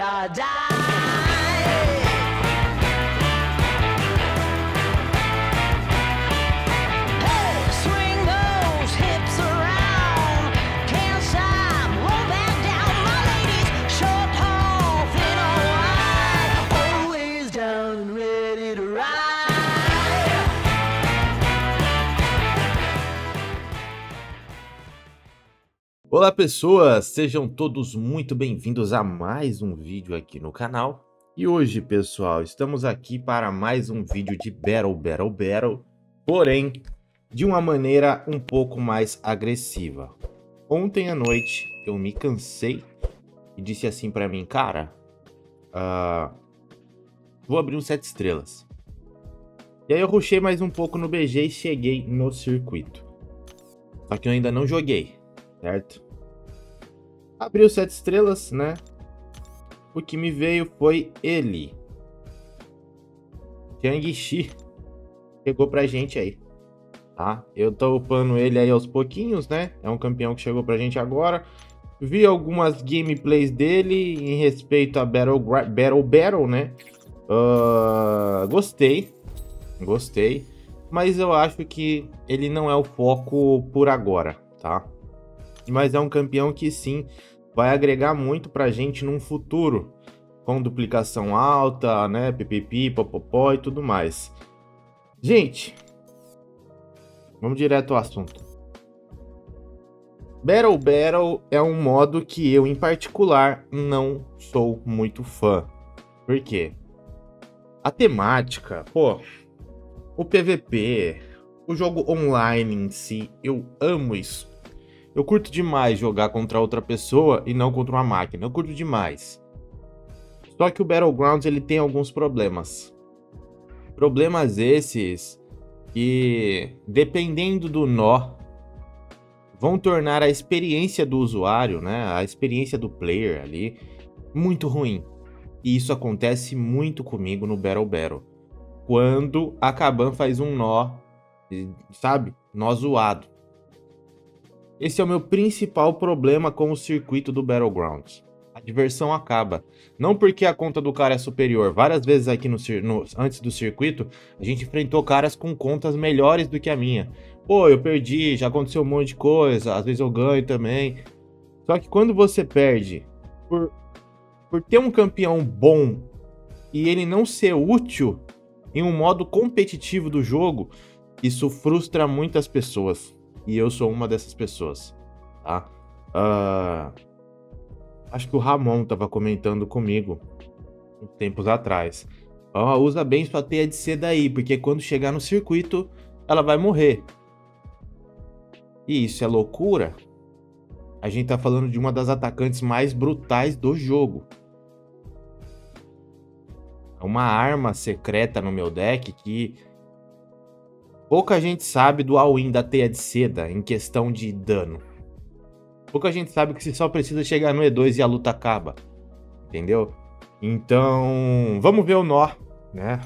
or die. Hey, swing those hips around. Can't stop, roll back down. My ladies, short, tall, thin or wide, always down and ready to ride. Olá pessoas, sejam todos muito bem-vindos a mais um vídeo aqui no canal. E hoje, pessoal, estamos aqui para mais um vídeo de Battle, porém de uma maneira um pouco mais agressiva. Ontem à noite eu me cansei e disse assim para mim, cara, vou abrir um 7 estrelas. E aí eu rushei mais um pouco no BG e cheguei no circuito. Só que eu ainda não joguei, certo? Abri o 7 estrelas, né? O que me veio foi ele. Jiang Shi. Chegou pra gente aí, tá? Eu tô upando ele aí aos pouquinhos, né? É um campeão que chegou pra gente agora. Vi algumas gameplays dele em respeito a Battle, né? Gostei. Mas eu acho que ele não é o foco por agora, tá? Mas é um campeão que sim, vai agregar muito pra gente num futuro, com duplicação alta, né, pipipi, popopó e tudo mais. Gente, vamos direto ao assunto. Battle é um modo que eu, em particular, não sou muito fã. Por quê? A temática, pô, o PVP, o jogo online em si, eu amo isso. Eu curto demais jogar contra outra pessoa e não contra uma máquina. Eu curto demais. Só que o Battlegrounds ele tem alguns problemas. Problemas esses que, dependendo do nó, vão tornar a experiência do usuário, né, a experiência do player ali, muito ruim. E isso acontece muito comigo no Battle. Quando a Kabam faz um nó, sabe? Nó zoado. Esse é o meu principal problema com o circuito do Battlegrounds. A diversão acaba. Não porque a conta do cara é superior. Várias vezes aqui antes do circuito, a gente enfrentou caras com contas melhores do que a minha. Pô, eu perdi, já aconteceu um monte de coisa, às vezes eu ganho também. Só que quando você perde por ter um campeão bom e ele não ser útil em um modo competitivo do jogo, isso frustra muitas pessoas. E eu sou uma dessas pessoas, tá? Acho que o Ramon tava comentando comigo uns tempos atrás. Usa bem sua teia de seda aí, porque quando chegar no circuito, ela vai morrer. E isso é loucura? A gente tá falando de uma das atacantes mais brutais do jogo. É uma arma secreta no meu deck que pouca gente sabe do all-in da teia de seda em questão de dano. Pouca gente sabe que você só precisa chegar no E2 e a luta acaba. Entendeu? Então, vamos ver o nó, né?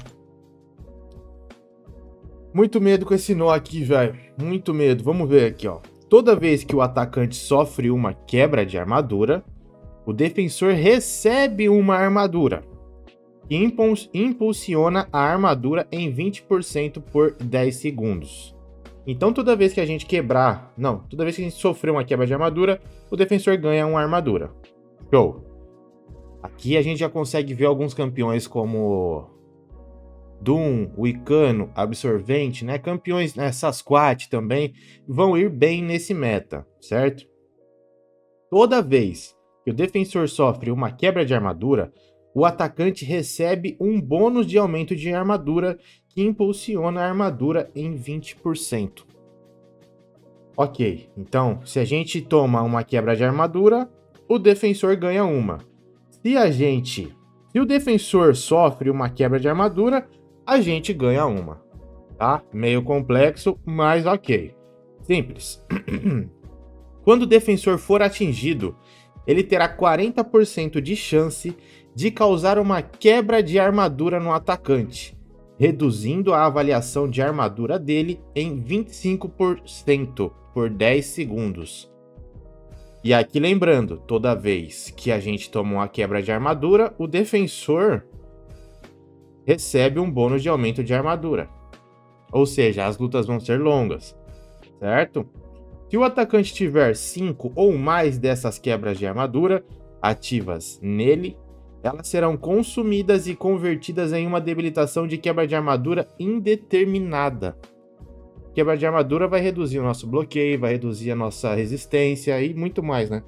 Muito medo com esse nó aqui, velho. Muito medo. Vamos ver aqui, ó. Toda vez que o atacante sofre uma quebra de armadura, o defensor recebe uma armadura. Impulsiona a armadura em 20% por 10 segundos. Então toda vez que a gente toda vez que a gente sofrer uma quebra de armadura, o defensor ganha uma armadura. Show! Aqui a gente já consegue ver alguns campeões como Doom, Wicano, Absorvente, né? Campeões, né? Sasquatch também vão ir bem nesse meta, certo? Toda vez que o defensor sofre uma quebra de armadura, o atacante recebe um bônus de aumento de armadura que impulsiona a armadura em 20%. Ok, então se a gente toma uma quebra de armadura, o defensor ganha uma. Se o defensor sofre uma quebra de armadura, a gente ganha uma. Tá? Meio complexo, mas ok. Simples. Quando o defensor for atingido, ele terá 40% de chance de causar uma quebra de armadura no atacante, reduzindo a avaliação de armadura dele em 25% por 10 segundos. E aqui lembrando, toda vez que a gente toma uma quebra de armadura, o defensor recebe um bônus de aumento de armadura. Ou seja, as lutas vão ser longas, certo? Se o atacante tiver 5 ou mais dessas quebras de armadura ativas nele, elas serão consumidas e convertidas em uma debilitação de quebra de armadura indeterminada. Quebra de armadura vai reduzir o nosso bloqueio, vai reduzir a nossa resistência e muito mais, né?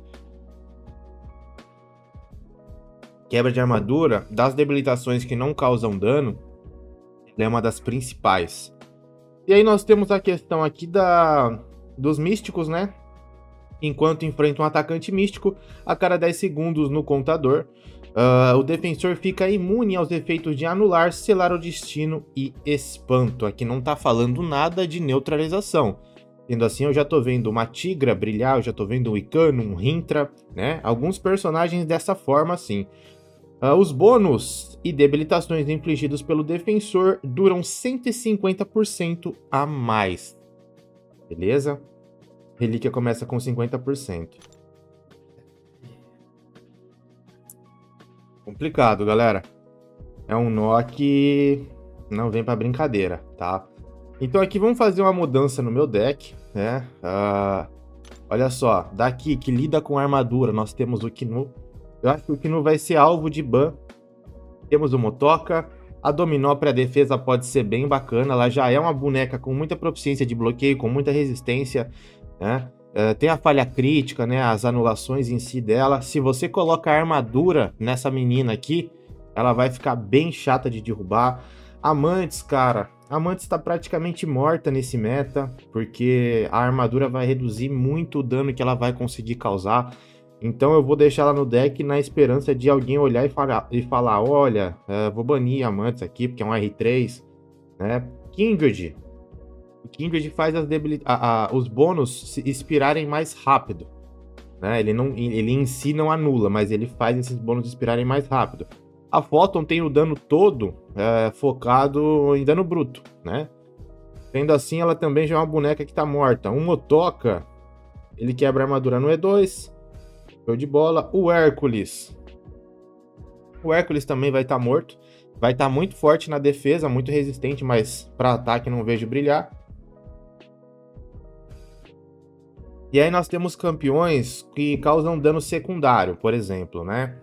Quebra de armadura, das debilitações que não causam dano, é uma das principais. E aí nós temos a questão aqui dos místicos, né? Enquanto enfrenta um atacante místico, a cada 10 segundos no contador, o defensor fica imune aos efeitos de anular, selar o destino e espanto. Aqui não tá falando nada de neutralização. Sendo assim, eu já tô vendo uma Tigra brilhar, eu já tô vendo um Icano, um Rintra, né? Alguns personagens dessa forma, sim. Os bônus e debilitações infligidos pelo defensor duram 150% a mais. Beleza? Relíquia começa com 50%. Complicado, galera. É um nó que não vem pra brincadeira, tá? Então aqui vamos fazer uma mudança no meu deck, né? Olha só, daqui que lida com armadura, nós temos o Kinu. Eu acho que o Kinu vai ser alvo de ban. Temos o Motoka. A Dominó para defesa pode ser bem bacana. Ela já é uma boneca com muita proficiência de bloqueio, com muita resistência, né? Tem a falha crítica, né? As anulações em si dela. Se você coloca a armadura nessa menina aqui, ela vai ficar bem chata de derrubar. Amantes, cara. Amantes está praticamente morta nesse meta, porque a armadura vai reduzir muito o dano que ela vai conseguir causar. Então eu vou deixar ela no deck na esperança de alguém olhar e falar olha, vou banir Amantes aqui, porque é um R3, né? Kindred. O Kindred faz os bônus se expirarem mais rápido, né? Ele em si não anula, mas ele faz esses bônus expirarem mais rápido. A Photon tem o dano todo focado em dano bruto, né? Sendo assim, ela também já é uma boneca que tá morta. Um Motoka, ele quebra a armadura no E2. Show de bola. O Hércules. O Hércules também vai estar morto. Vai estar muito forte na defesa, muito resistente, mas para ataque não vejo brilhar. E aí nós temos campeões que causam dano secundário, por exemplo, né?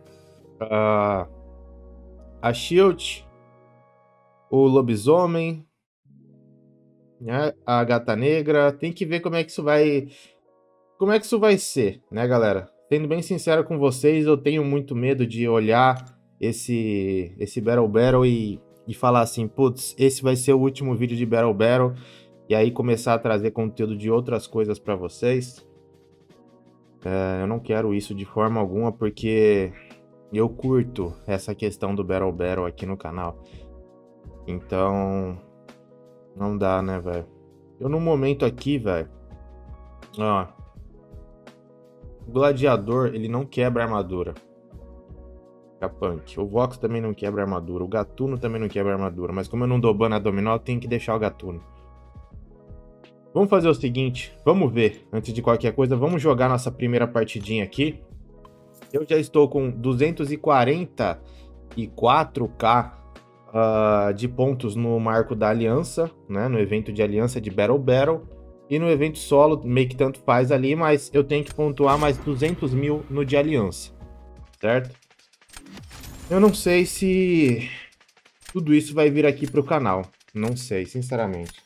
A Shield, o Lobisomem, né? A Gata Negra. Tem que ver como é que isso vai ser, né, galera? Sendo bem sincero com vocês, eu tenho muito medo de olhar esse Battle e falar assim, putz, esse vai ser o último vídeo de Battle, e aí começar a trazer conteúdo de outras coisas para vocês. Eu não quero isso de forma alguma, porque eu curto essa questão do Battle aqui no canal. Então, não dá, né, velho? Eu no momento aqui, velho, ó, o Gladiador, ele não quebra armadura. A Punk. O Vox também não quebra armadura. O Gatuno também não quebra armadura. Mas como eu não dou ban na Dominó, eu tenho que deixar o Gatuno. Vamos fazer o seguinte. Vamos ver. Antes de qualquer coisa, vamos jogar nossa primeira partidinha aqui. Eu já estou com 244k de pontos no marco da Aliança, né? No evento de Aliança de Battle. E no evento solo, meio que tanto faz ali, mas eu tenho que pontuar mais 200 mil no de Aliança, certo? Eu não sei se tudo isso vai vir aqui pro canal. Não sei, sinceramente.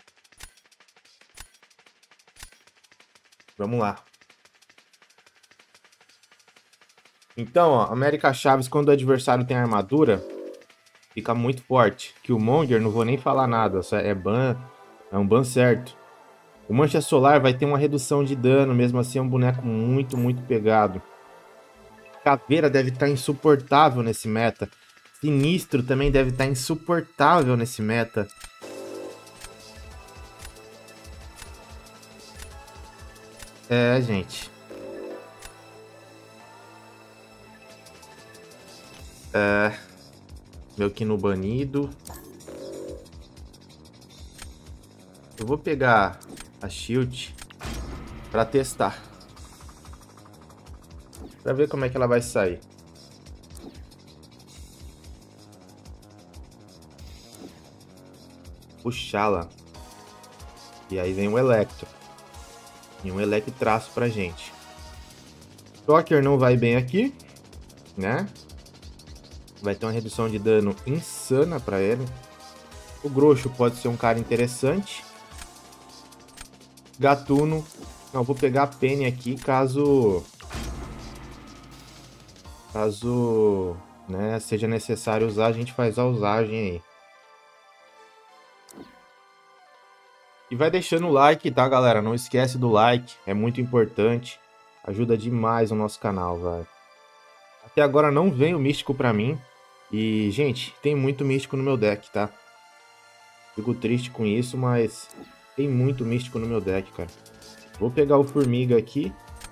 Vamos lá. Então, ó, América Chaves, quando o adversário tem armadura, fica muito forte. Killmonger, não vou nem falar nada, é ban, é um ban certo. O Mancha Solar vai ter uma redução de dano, mesmo assim é um boneco muito, muito pegado. Caveira deve estar insuportável nesse meta. Sinistro também deve estar insuportável nesse meta. Gente. Meu Kinu banido. Eu vou pegar a Shield pra testar. Pra ver como é que ela vai sair. Puxá-la. E aí vem o Electro. E um Electraço pra gente. Shocker não vai bem aqui, né? Vai ter uma redução de dano insana pra ele. O Groxo pode ser um cara interessante. Gatuno. Não, vou pegar a Penny aqui caso... né, seja necessário usar, a gente faz a usagem aí. E vai deixando o like, tá, galera? Não esquece do like, é muito importante. Ajuda demais o nosso canal, velho. Até agora não veio místico pra mim. E, gente, tem muito místico no meu deck, tá? Fico triste com isso, mas tem muito místico no meu deck, cara. Vou pegar o Formiga aqui.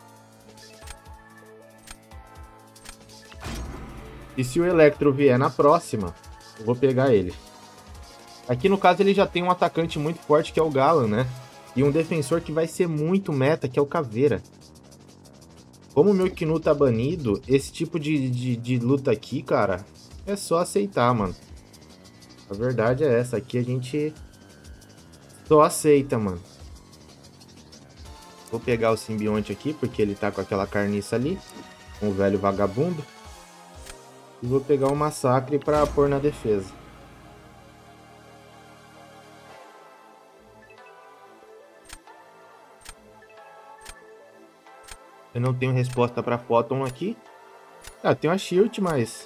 E se o Electro vier na próxima, eu vou pegar ele. Aqui no caso ele já tem um atacante muito forte que é o Galan, né? E um defensor que vai ser muito meta, que é o Caveira. Como o meu Knu tá banido, esse tipo de luta aqui, cara, é só aceitar, mano. A verdade é essa, aqui a gente só aceita, mano. Vou pegar o simbionte aqui, porque ele tá com aquela carniça ali, com o velho vagabundo. E vou pegar o massacre pra pôr na defesa. Eu não tenho resposta pra Photon aqui. Ah, tem uma Shield, mas...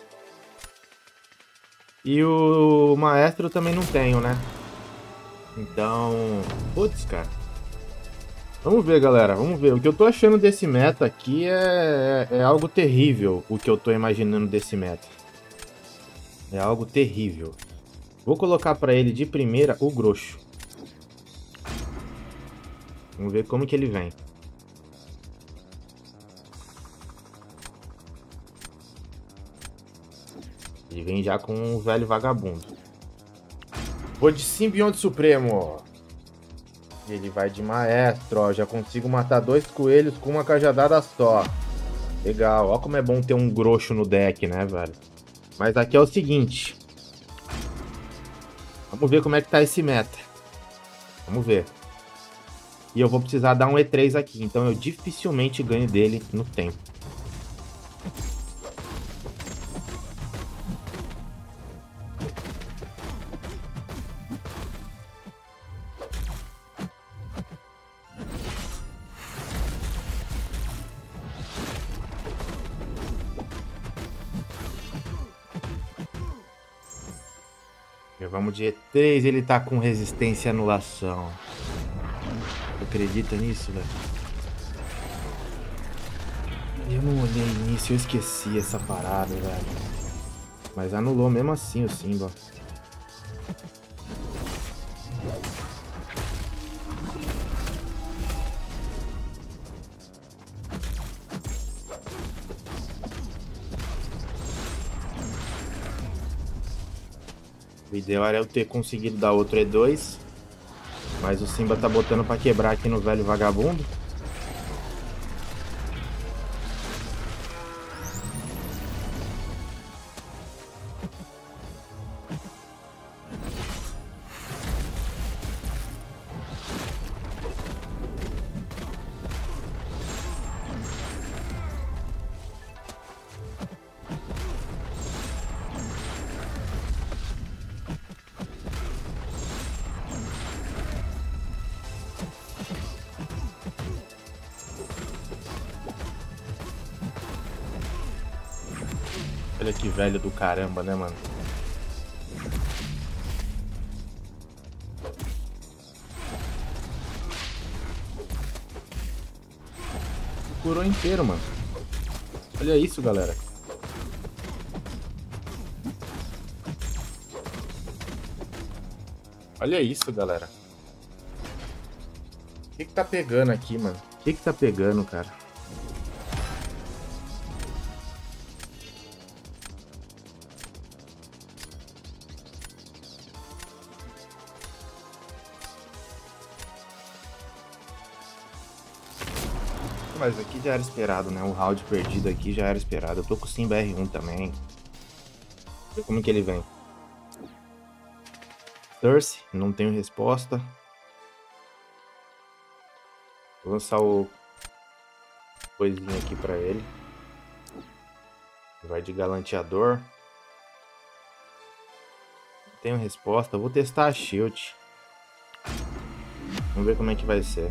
E o Maestro também não tenho, né? Então... Putz, cara. Vamos ver, galera. Vamos ver. O que eu tô achando desse meta aqui é algo terrível. O que eu tô imaginando desse meta. É algo terrível. Vou colocar pra ele de primeira o Groxo. Vamos ver como que ele vem. Ele vem já com o velho vagabundo. Vou de Simbionte Supremo. Ele vai de Maestro, ó. Já consigo matar 2 coelhos com uma cajadada só. Legal, ó como é bom ter um Groxo no deck, né, velho? Mas aqui é o seguinte. Vamos ver como é que tá esse meta. Vamos ver. E eu vou precisar dar um E3 aqui, então eu dificilmente ganho dele no tempo. Vamos de E3, ele tá com resistência e anulação. Acredita nisso, velho? Eu não olhei nisso, eu esqueci essa parada, velho. Mas anulou mesmo assim o Simba. O ideal era eu ter conseguido dar outro E2. Mas o Simba tá botando pra quebrar aqui no velho vagabundo. Olha que velho do caramba, né, mano? Curou inteiro, mano. Olha isso, galera. Olha isso, galera. O que tá pegando aqui, mano? O que tá pegando, cara? Mas aqui já era esperado, né? O round perdido aqui já era esperado. Eu tô com o Simba R1 também. Vê como que ele vem. Cersei, não tenho resposta. Vou lançar o coisinha aqui pra ele. Vai de galanteador. Não tenho resposta. Vou testar a shield. Vamos ver como é que vai ser.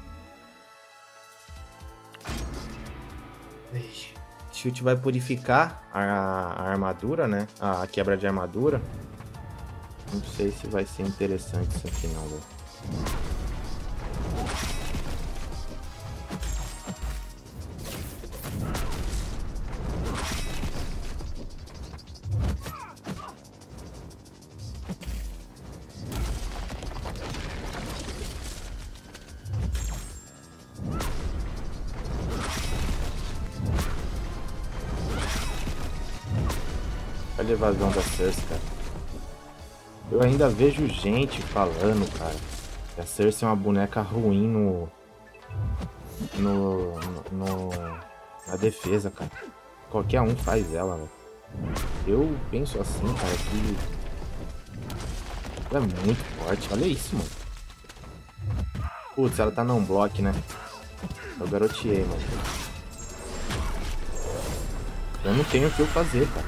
Shield vai purificar a armadura, né? A quebra de armadura. Não sei se vai ser interessante isso aqui não, velho. Olha a evasão da Cersei, cara. Eu ainda vejo gente falando, cara, que a Cersei é uma boneca ruim na defesa, cara. Qualquer um faz ela, velho. Eu penso assim, cara, que ela é muito forte. Olha isso, mano. Putz, ela tá não block, né? Eu garoteei, mano. Eu não tenho o que eu fazer, cara.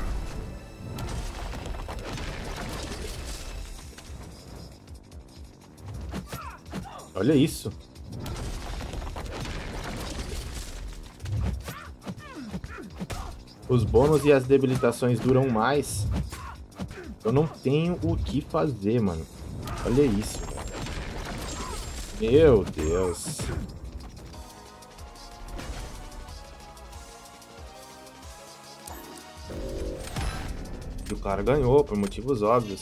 Olha isso. Os bônus e as debilitações duram mais. Eu não tenho o que fazer, mano. Olha isso. Meu Deus. E o cara ganhou por motivos óbvios.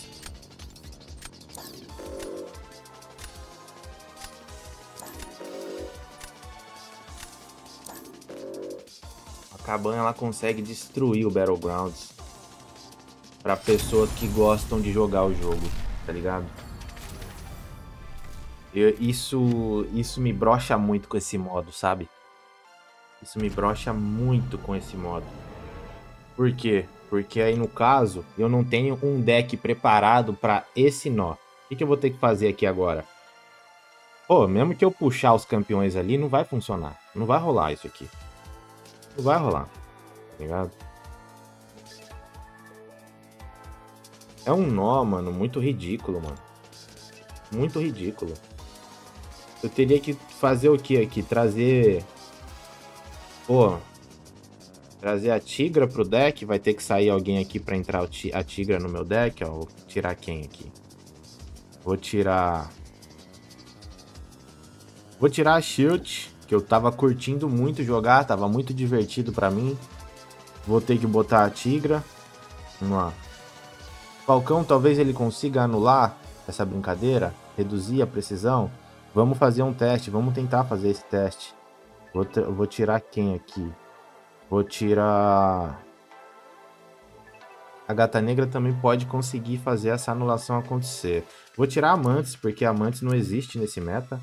A cabana ela consegue destruir o Battlegrounds para pessoas que gostam de jogar o jogo, tá ligado? Isso me brocha muito com esse modo, sabe? Isso me brocha muito com esse modo. Por quê? Porque aí no caso eu não tenho um deck preparado para esse nó. O que eu vou ter que fazer aqui agora? Pô, mesmo que eu puxar os campeões ali, não vai funcionar. Não vai rolar isso aqui. Não vai rolar, tá ligado? É um nó, mano, muito ridículo, mano. Muito ridículo. Eu teria que fazer o que aqui? Trazer... Pô... Trazer a Tigra pro deck. Vai ter que sair alguém aqui pra entrar a Tigra no meu deck, ó. Vou tirar quem aqui? Vou tirar a Shield, que eu tava curtindo muito jogar, tava muito divertido pra mim. Vou ter que botar a Tigra. Vamos lá. Falcão, talvez ele consiga anular essa brincadeira, reduzir a precisão. Vamos fazer um teste, vamos tentar fazer esse teste. Vou tirar quem aqui? Vou tirar... A Gata Negra também pode conseguir fazer essa anulação acontecer. Vou tirar a Mantis, porque a Mantis não existe nesse meta.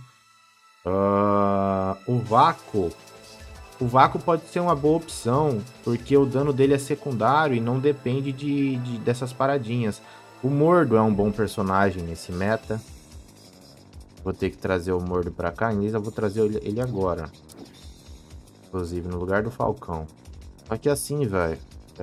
O vácuo pode ser uma boa opção, porque o dano dele é secundário e não depende dessas paradinhas. O Mordo é um bom personagem nesse meta. Vou ter que trazer o Mordo pra cá. Eu vou trazer ele agora, inclusive no lugar do Falcão. Só que assim, velho,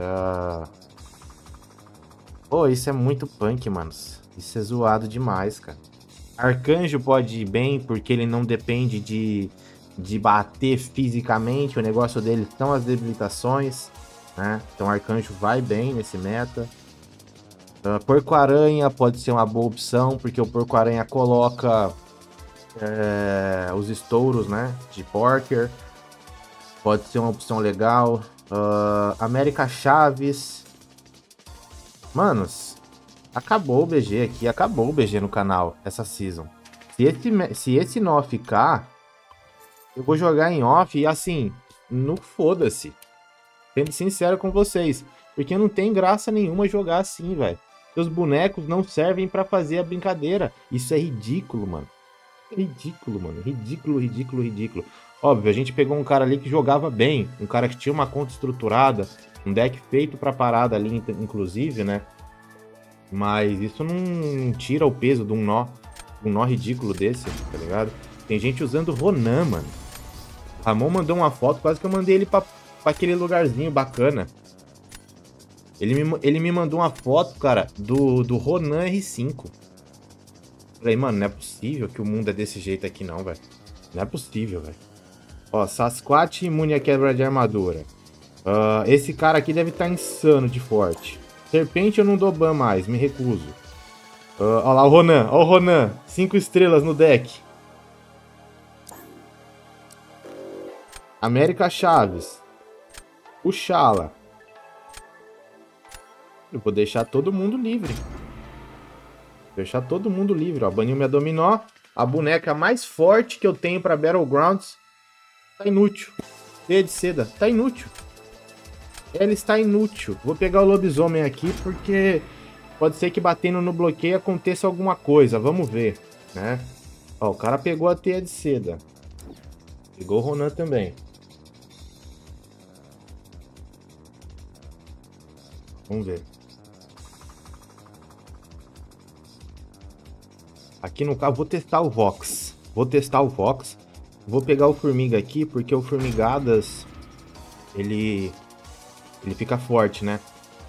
pô, isso é muito punk, manos. Isso é zoado demais, cara. Arcanjo pode ir bem, porque ele não depende de bater fisicamente. O negócio dele são as debilitações, né? Então Arcanjo vai bem nesse meta. Porco-Aranha pode ser uma boa opção, porque o Porco-Aranha coloca os estouros, né? De Porker. Pode ser uma opção legal. América Chaves. Manos, acabou o BG aqui, acabou o BG no canal essa season. Se esse nó ficar, eu vou jogar em off e assim, no foda-se. Sendo sincero com vocês, porque não tem graça nenhuma jogar assim, velho. Os bonecos não servem pra fazer a brincadeira. Isso é ridículo, mano. Ridículo, mano. Ridículo, ridículo, ridículo. Óbvio, a gente pegou um cara ali que jogava bem, um cara que tinha uma conta estruturada, um deck feito pra parada ali, inclusive, né? Mas isso não tira o peso de um nó ridículo desse, tá ligado? Tem gente usando Ronan, mano. Ramon mandou uma foto, quase que eu mandei ele pra aquele lugarzinho bacana. Ele me mandou uma foto, cara, do Ronan R5. Falei, mano, não é possível que o mundo é desse jeito aqui não, velho. Não é possível, velho. Ó, Sasquatch imune a quebra de armadura. Esse cara aqui deve estar insano de forte. Serpente eu não dou ban mais, me recuso. Ó lá o Ronan, ó o Ronan. 5 estrelas no deck. América Chaves. O Chala. Eu vou deixar todo mundo livre. Deixar todo mundo livre, ó. Baniu minha Dominó. A boneca mais forte que eu tenho pra Battlegrounds tá inútil. Teia de seda, tá inútil. Ela está inútil. Vou pegar o lobisomem aqui porque pode ser que batendo no bloqueio aconteça alguma coisa. Vamos ver, né? Ó, o cara pegou a teia de seda. Pegou o Ronan também. Vamos ver. Aqui no carro, vou testar o Vox. Vou pegar o Formiga aqui, porque o Formigadas, ele fica forte, né?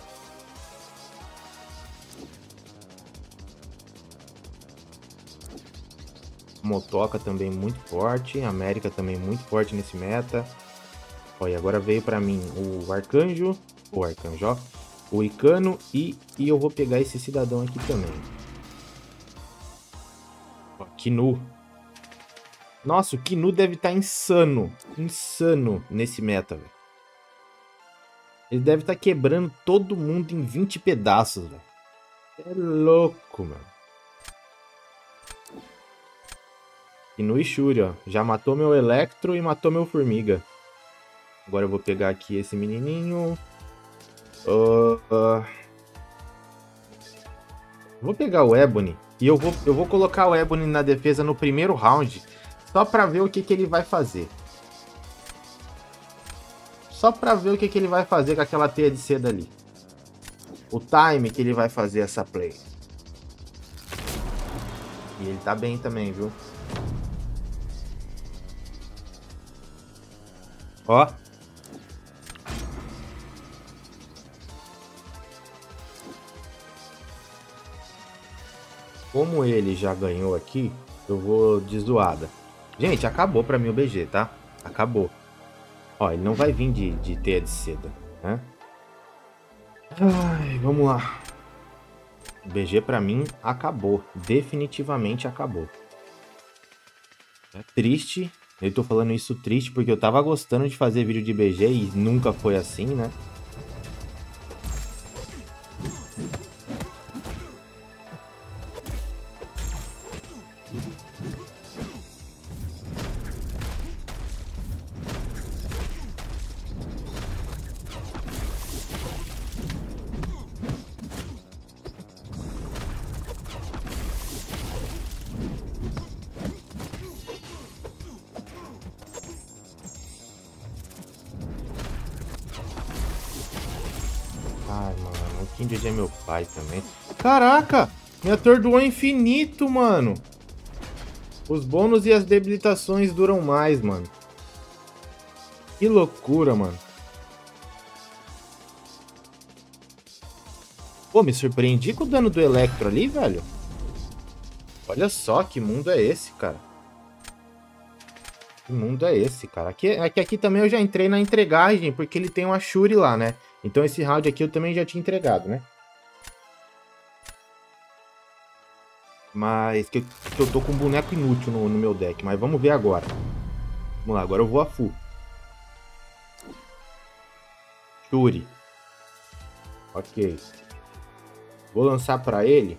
Motoca também muito forte. América também muito forte nesse meta. Olha, agora veio pra mim o Arcanjo. O Arcanjo, ó. O Icano e eu vou pegar esse cidadão aqui também. Ó, Kinu. Nossa, o Kinu deve estar insano. Insano nesse meta, velho. Ele deve estar quebrando todo mundo em 20 pedaços, velho. É louco, mano. Kinu e Shuri, ó. Já matou meu Electro e matou meu Formiga. Agora eu vou pegar aqui esse menininho. Vou pegar o Ebony. E eu vou colocar o Ebony na defesa no primeiro round. Só pra ver o que ele vai fazer. Só pra ver o que ele vai fazer com aquela teia de seda ali. O time que ele vai fazer essa play. E ele tá bem também, viu? Ó. Como ele já ganhou aqui, eu vou de zoada. Gente, acabou pra mim o BG, tá? Acabou. Ó, ele não vai vir de teia de seda, né? Ai, vamos lá. O BG pra mim acabou. Definitivamente acabou. É triste. Eu tô falando isso triste porque eu tava gostando de fazer vídeo de BG e nunca foi assim, né? Ai, mano, o Kindred é meu pai também. Caraca! Me atordoou infinito, mano. Os bônus e as debilitações duram mais, mano. Que loucura, mano. Pô, me surpreendi com o dano do Electro ali, velho. Olha só que mundo é esse, cara. Que mundo é esse, cara? Aqui também eu já entrei na entregagem, porque ele tem uma Shuri lá, né? Então esse round aqui eu também já tinha entregado, né? Mas que eu tô com um boneco inútil no meu deck. Mas vamos ver agora. Vamos lá, agora eu vou a full. Shuri. Ok. Vou lançar pra ele.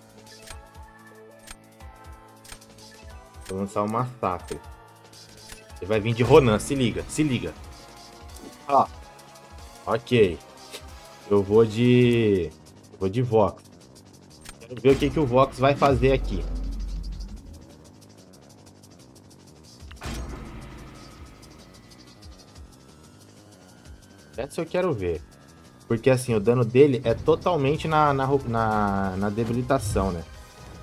Vou lançar o Massacre. Ele vai vir de Ronan, se liga, se liga. Ó. Ok. Eu vou de Vox. Quero ver o que o Vox vai fazer aqui. Essa eu quero ver. Porque assim, o dano dele é totalmente na debilitação, né?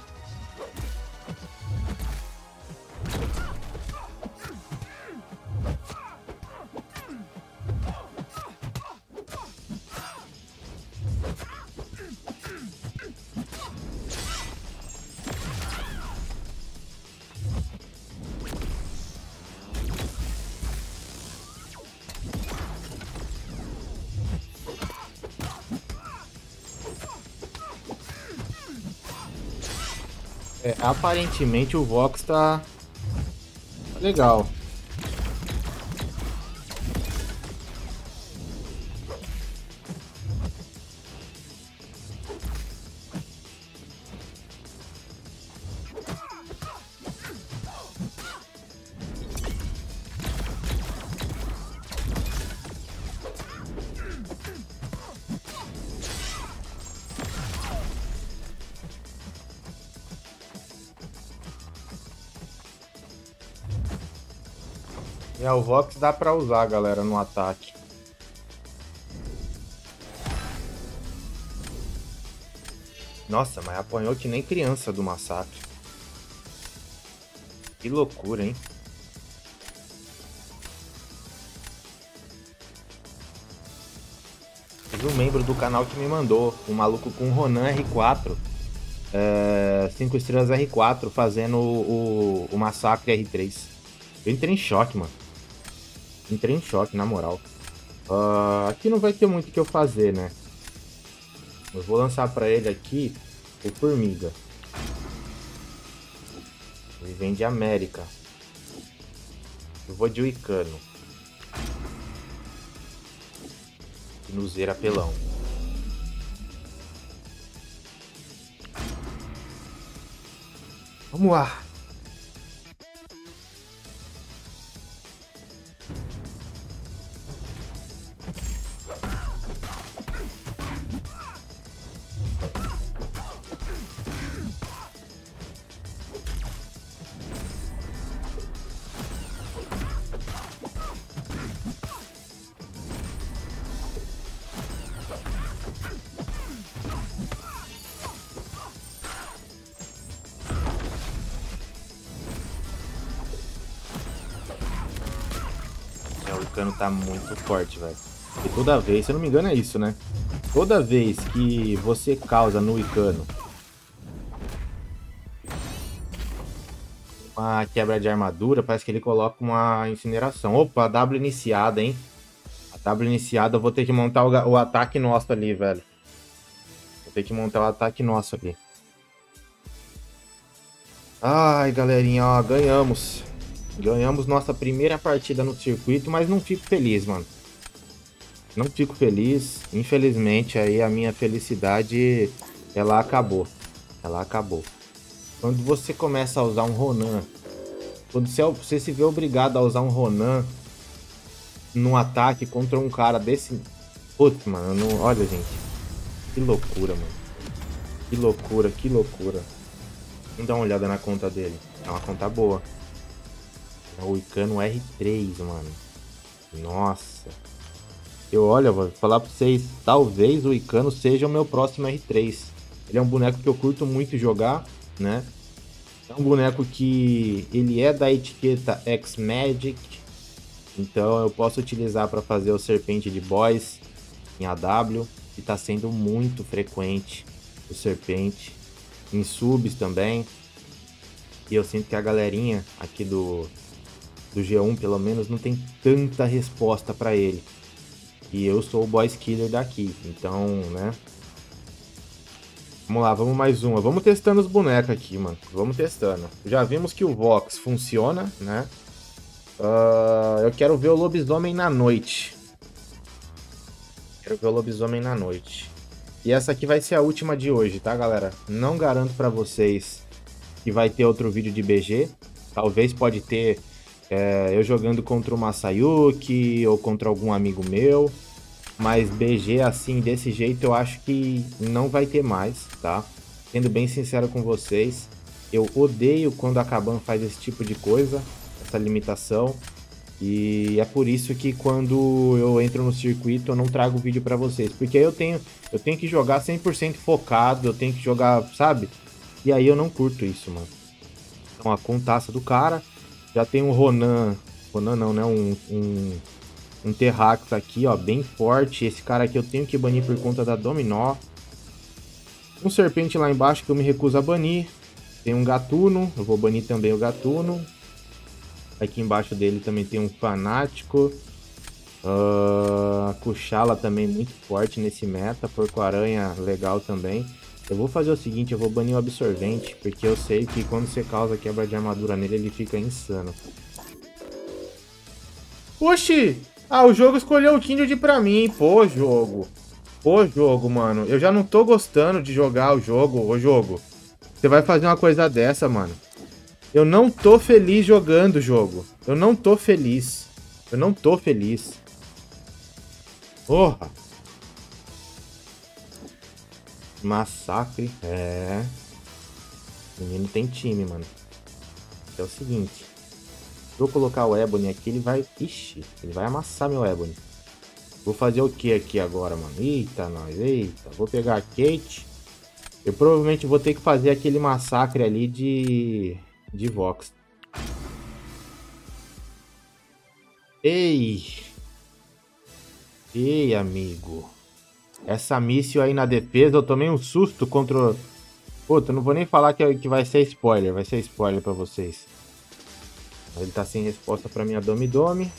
É, aparentemente o Vox tá legal. É, o Vox dá pra usar, galera, no ataque. Nossa, mas apanhou que nem criança do massacre. Que loucura, hein? Teve um membro do canal que me mandou, um maluco com Ronan R4, 5 estrelas R4, fazendo o massacre R3. Eu entrei em choque, mano. Entrei em choque, na moral. Aqui não vai ter muito o que eu fazer, né? Eu vou lançar pra ele aqui o Formiga. Ele vem de América. Eu vou de Wicano. E Nuzeira Apelão. Vamos lá. O Wicano tá muito forte, velho. E toda vez, se eu não me engano é isso, né? Toda vez que você causa no Wicano uma quebra de armadura, parece que ele coloca uma incineração. Opa, W iniciada, hein? A W iniciada, eu vou ter que montar o ataque nosso ali, velho. Vou ter que montar o ataque nosso ali. Ai, galerinha, ó, ganhamos. Ganhamos nossa primeira partida no circuito, mas não fico feliz, mano. Não fico feliz. Infelizmente, aí a minha felicidade, ela acabou. Ela acabou. Quando você começa a usar um Ronan, quando você se vê obrigado a usar um Ronan num ataque contra um cara desse... Putz, mano, não... olha, gente. Que loucura, mano. Que loucura, que loucura. Vamos dar uma olhada na conta dele. É uma conta boa. É o Wicano R3, mano. Nossa. Olha, vou falar pra vocês. Talvez o Wicano seja o meu próximo R3. Ele é um boneco que eu curto muito jogar, né? É um boneco que ele é da etiqueta X-Magic. Então eu posso utilizar para fazer o Serpente de Boss em AW. E tá sendo muito frequente o Serpente. Em subs também. E eu sinto que a galerinha aqui do G1, pelo menos, não tem tanta resposta para ele. E eu sou o Boss Killer daqui. Então, né? Vamos lá, vamos mais uma. Vamos testando os bonecos aqui, mano. Vamos testando. Já vimos que o Vox funciona, né? Eu quero ver o Lobisomem na noite. Quero ver o Lobisomem na noite. E essa aqui vai ser a última de hoje, tá, galera? Não garanto pra vocês que vai ter outro vídeo de BG. Talvez pode ter eu jogando contra o Masayuki ou contra algum amigo meu. Mas BG assim, desse jeito, eu acho que não vai ter mais, tá? Sendo bem sincero com vocês, eu odeio quando a Kabam faz esse tipo de coisa, essa limitação. E é por isso que quando eu entro no circuito eu não trago vídeo pra vocês. Porque aí eu tenho que jogar 100% focado, eu tenho que jogar, sabe? E aí eu não curto isso, mano. Então a contaça do cara. Já tem um Ronan. Ronan não, né? Um Terrax aqui, ó, bem forte. Esse cara aqui eu tenho que banir por conta da Dominó. Um Serpente lá embaixo que eu me recuso a banir. Tem um Gatuno, eu vou banir também o Gatuno. Aqui embaixo dele também tem um Fanático. Kuchala também muito forte nesse meta. Porco-Aranha legal também. Eu vou fazer o seguinte, eu vou banir o Absorvente, porque eu sei que quando você causa quebra de armadura nele, ele fica insano. Oxi! Ah, o jogo escolheu o Kindred pra mim. Pô, jogo. Pô, jogo, mano. Eu já não tô gostando de jogar o jogo. Ô, jogo. Você vai fazer uma coisa dessa, mano. Eu não tô feliz jogando o jogo. Eu não tô feliz. Eu não tô feliz. Porra. Massacre. É. O menino tem time, mano. É o seguinte. Se eu colocar o Ebony aqui, ele vai... Ixi, ele vai amassar meu Ebony. Vou fazer o que aqui agora, mano? Eita, nós. Eita. Vou pegar a Kate. Eu provavelmente vou ter que fazer aquele massacre ali de Vox. Ei. Ei, amigo. Essa míssil aí na defesa, eu tomei um susto contra... Puta, não vou nem falar que vai ser spoiler. Vai ser spoiler pra vocês. Ele tá sem resposta pra minha Domi.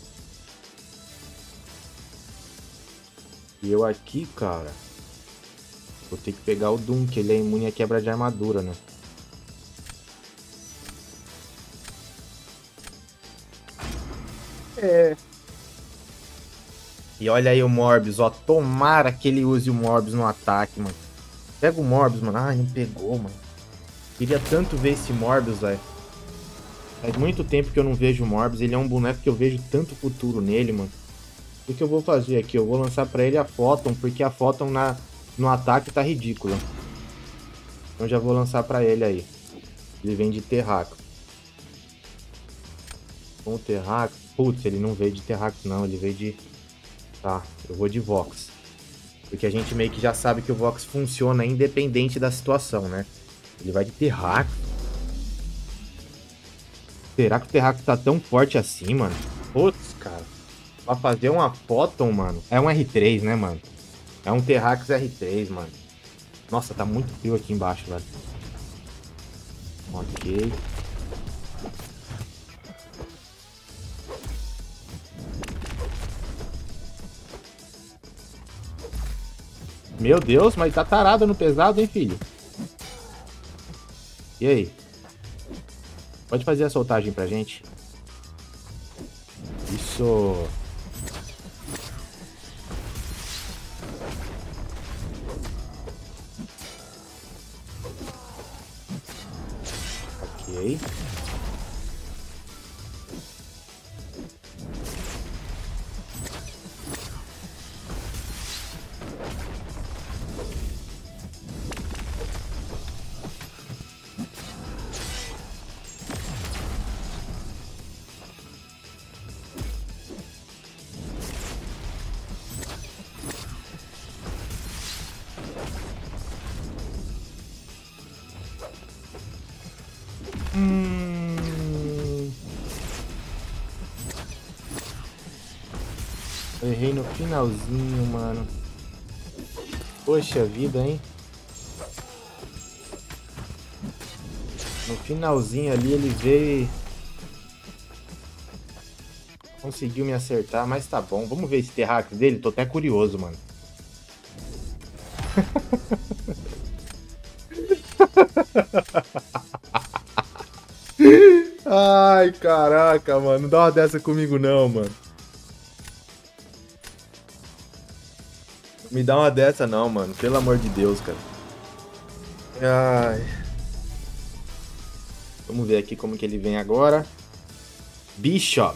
E eu aqui, cara... Vou ter que pegar o Doom, que ele é imune a quebra de armadura, né? É. E olha aí o Morbius, ó. Tomara que ele use o Morbius no ataque, mano. Pega o Morbius, mano. Ai, não pegou, mano. Queria tanto ver esse Morbius, velho. Faz muito tempo que eu não vejo o Morbius. Ele é um boneco que eu vejo tanto futuro nele, mano. O que eu vou fazer aqui? Eu vou lançar pra ele a Photon, porque a Photon no ataque tá ridícula. Então já vou lançar pra ele aí. Ele vem de Terraco. Com o Terraco... Putz, ele não veio de Terraco não, ele veio de... Tá, eu vou de Vox. Porque a gente meio que já sabe que o Vox funciona independente da situação, né? Ele vai de Terraco. Será que o Terraco tá tão forte assim, mano? Putz, cara. Pra fazer uma Photon, mano. É um R3, né, mano? É um Terrax R3, mano. Nossa, tá muito frio aqui embaixo, velho. Ok. Meu Deus, mas tá tarado no pesado, hein, filho? E aí? Pode fazer a soltagem pra gente? Isso. Ok. Errei no finalzinho, mano. Poxa vida, hein? No finalzinho ali ele veio e... Conseguiu me acertar, mas tá bom. Vamos ver esse Terrax dele? Tô até curioso, mano. Ai, caraca, mano. Não dá uma dessa comigo não, mano. Me dá uma dessa não, mano. Pelo amor de Deus, cara. Ai. Vamos ver aqui como que ele vem agora. Bishop.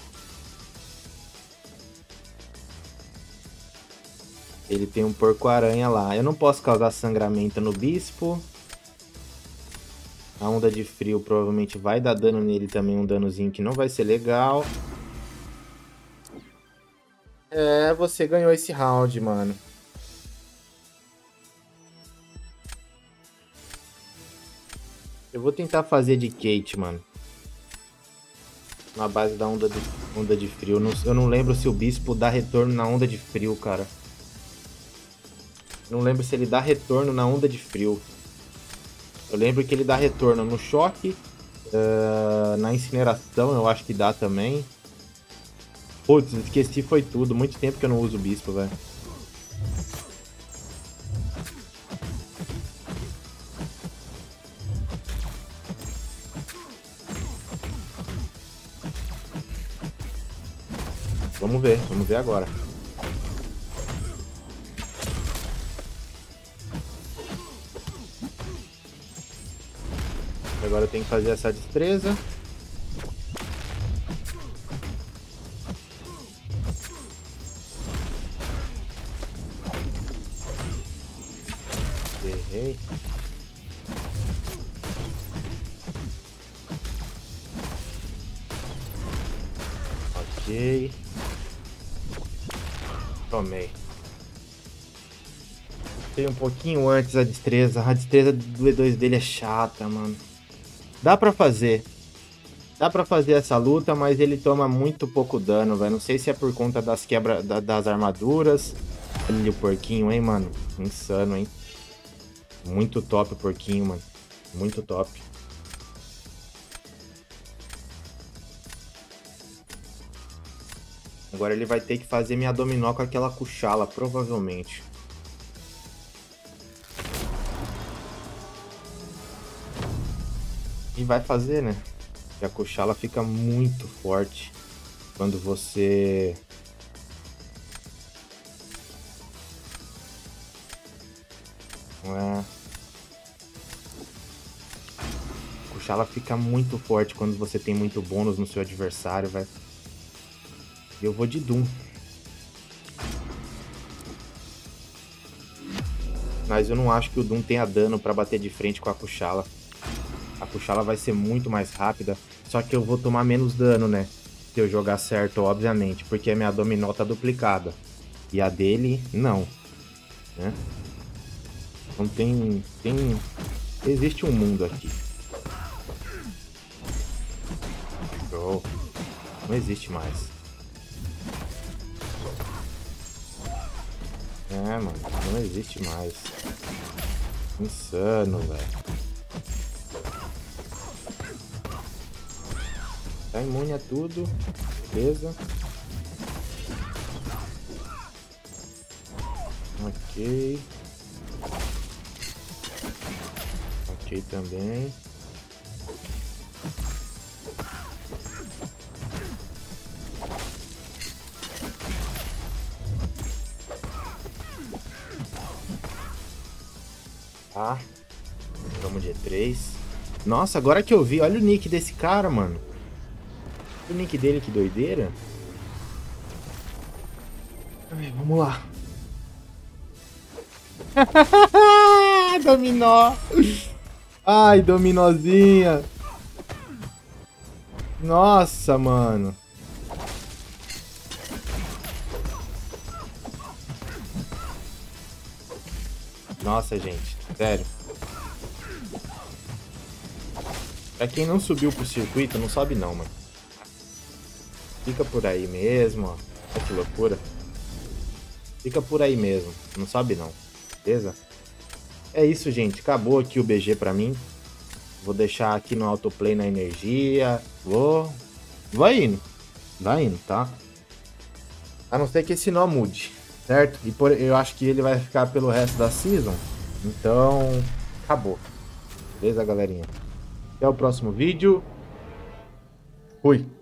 Ele tem um porco-aranha lá. Eu não posso causar sangramento no bispo. A onda de frio provavelmente vai dar dano nele também, um danozinho que não vai ser legal. É, você ganhou esse round, mano. Eu vou tentar fazer de Kate, mano. Na base da onda de frio. Eu não lembro se o bispo dá retorno na onda de frio, cara. Não lembro se ele dá retorno na onda de frio. Eu lembro que ele dá retorno no choque. Na incineração eu acho que dá também. Putz, esqueci foi tudo. Muito tempo que eu não uso o bispo, velho. Vamos ver agora. Agora eu tenho que fazer essa destreza. Errei. Ok. Tomei. Tem um pouquinho antes a destreza. A destreza do E2 dele é chata, mano. Dá pra fazer. Dá pra fazer essa luta, mas ele toma muito pouco dano, velho. Não sei se é por conta das das armaduras. Olha o porquinho, hein, mano. Insano, hein. Muito top o porquinho, mano. Muito top. Agora ele vai ter que fazer minha dominó com aquela Kushala, provavelmente. E vai fazer, né? Porque a Kushala fica muito forte quando você... Kushala fica muito forte quando você tem muito bônus no seu adversário, velho. Eu vou de Doom. Mas eu não acho que o Doom tenha dano pra bater de frente com a Kushala. A Kushala vai ser muito mais rápida. Só que eu vou tomar menos dano, né? Se eu jogar certo, obviamente. Porque a minha dominó tá duplicada. E a dele, não. Né? Então existe um mundo aqui. Show. Não existe mais. É, mano, não existe mais. Insano, velho. Tá imune a tudo. Beleza. Ok. Ok também. Tá. Vamos de E3. Nossa, agora que eu vi, olha o nick desse cara, mano. O nick dele, que doideira. Ai, vamos lá. Dominó. Ai, dominózinha. Nossa, mano. Nossa, gente. Sério. Pra quem não subiu pro circuito, não sobe não, mano. Fica por aí mesmo, ó. Olha que loucura. Fica por aí mesmo. Não sobe não. Beleza? É isso, gente. Acabou aqui o BG pra mim. Vou deixar aqui no autoplay na energia. Vai indo. Vai indo, tá? A não ser que esse nó mude. Certo? E eu acho que ele vai ficar pelo resto da season. Então, acabou. Beleza, galerinha? Até o próximo vídeo. Fui.